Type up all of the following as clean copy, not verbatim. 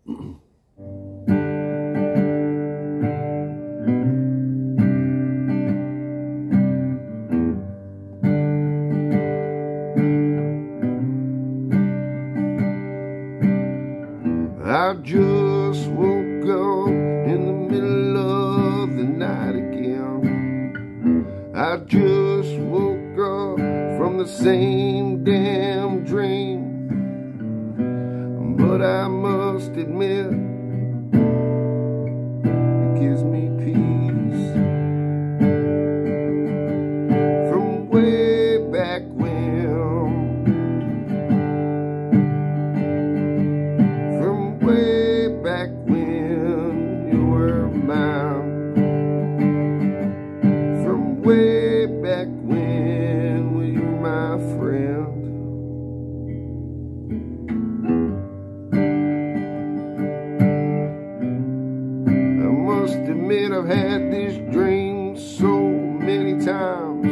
I just woke up in the middle of the night again. I just woke up from the same damn dream. But I must admit, it gives me peace. From way back when, way back when you were mine. From way back when were you my friend. I must admit I've had this dream so many times.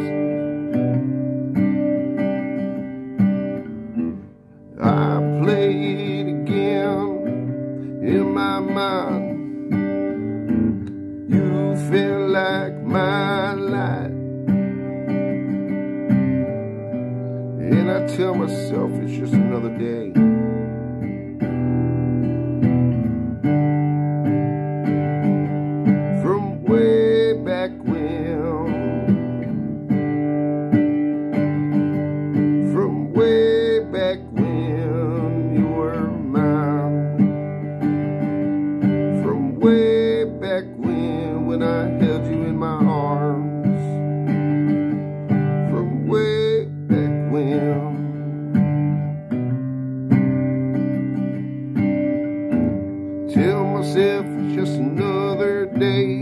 I play it again in my mind. You feel like my light, and I tell myself it's just another day. From way back when, from way back when you were mine. Way back when I held you in my arms. From way back when. Tell myself it's just another day.